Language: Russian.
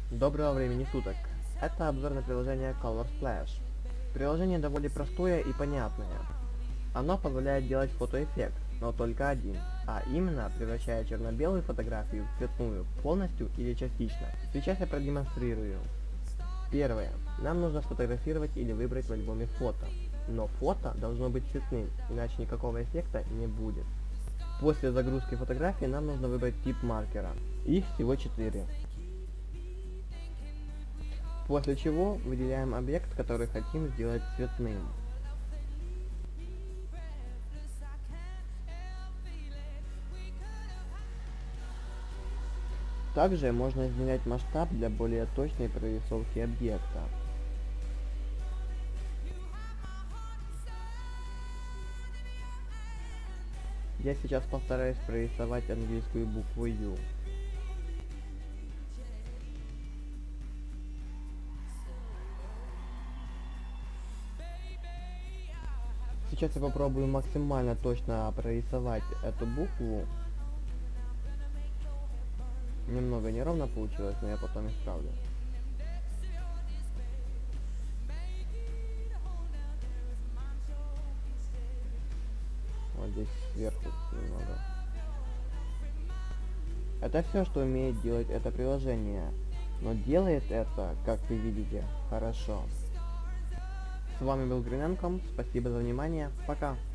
Доброго времени суток. Это обзор на приложение Color Splash. Приложение довольно простое и понятное. Оно позволяет делать фотоэффект, но только один, а именно превращая черно-белую фотографию в цветную полностью или частично. Сейчас я продемонстрирую. Первое. Нам нужно сфотографировать или выбрать в альбоме фото. Но фото должно быть цветным, иначе никакого эффекта не будет. После загрузки фотографии нам нужно выбрать тип маркера. Их всего 4. После чего выделяем объект, который хотим сделать цветным. Также можно изменять масштаб для более точной прорисовки объекта. Я сейчас постараюсь прорисовать английскую букву U. Сейчас я попробую максимально точно прорисовать эту букву. Немного неровно получилось, но я потом исправлю. Вот здесь сверху немного. Это все, что умеет делать это приложение. Но делает это, как вы видите, хорошо. С вами был Гриненком. Спасибо за внимание. Пока.